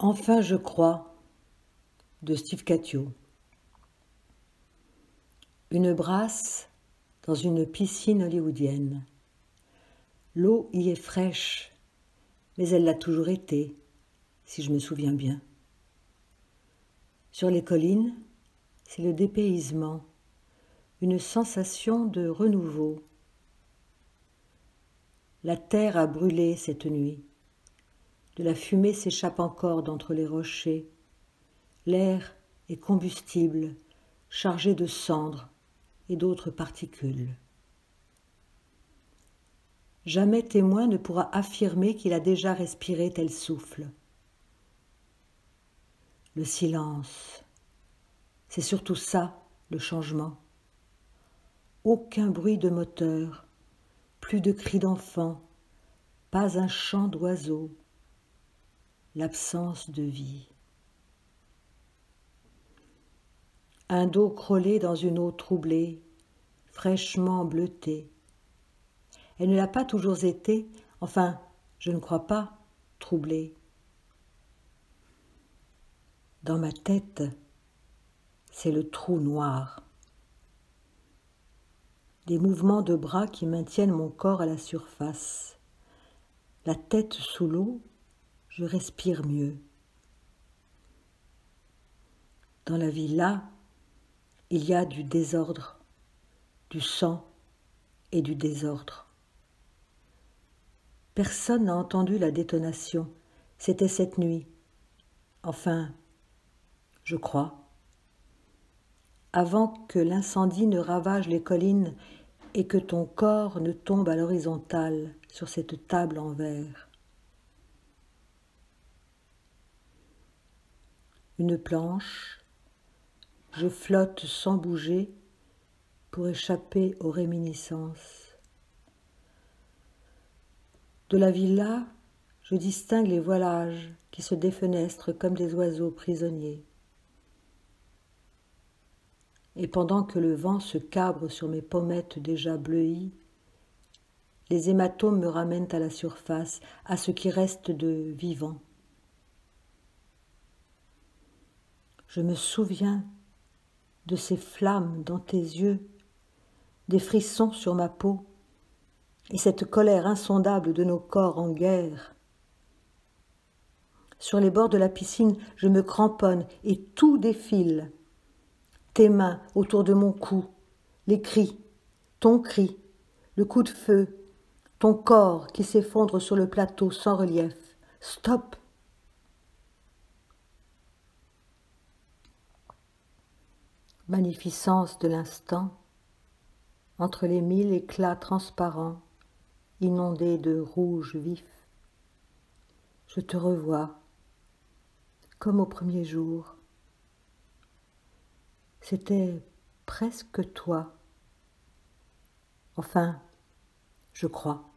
Enfin je crois, de Steve Cattio. Une brasse dans une piscine hollywoodienne. L'eau y est fraîche, mais elle l'a toujours été, si je me souviens bien. Sur les collines, c'est le dépaysement, une sensation de renouveau. La terre a brûlé cette nuit. De la fumée s'échappe encore d'entre les rochers. L'air est combustible, chargé de cendres et d'autres particules. Jamais témoin ne pourra affirmer qu'il a déjà respiré tel souffle. Le silence, c'est surtout ça, le changement. Aucun bruit de moteur, plus de cris d'enfants, pas un chant d'oiseau, l'absence de vie. Un dos crôlé dans une eau troublée, fraîchement bleutée. Elle ne l'a pas toujours été, enfin, je ne crois pas, troublée. Dans ma tête, c'est le trou noir. Des mouvements de bras qui maintiennent mon corps à la surface. La tête sous l'eau, je respire mieux. Dans la vie là, il y a du désordre, du sang et du désordre. Personne n'a entendu la détonation. C'était cette nuit. Enfin, je crois. Avant que l'incendie ne ravage les collines et que ton corps ne tombe à l'horizontale sur cette table en verre. Une planche, je flotte sans bouger pour échapper aux réminiscences. De la villa, je distingue les voilages qui se défenestrent comme des oiseaux prisonniers. Et pendant que le vent se cabre sur mes pommettes déjà bleuies, les hématomes me ramènent à la surface, à ce qui reste de vivant. Je me souviens de ces flammes dans tes yeux, des frissons sur ma peau, et cette colère insondable de nos corps en guerre. Sur les bords de la piscine, je me cramponne et tout défile. Tes mains autour de mon cou, les cris, ton cri, le coup de feu, ton corps qui s'effondre sur le plateau sans relief. Stop! Magnificence de l'instant, entre les 1000 éclats transparents, inondés de rouge vif. Je te revois, comme au premier jour. C'était presque toi. Enfin, je crois.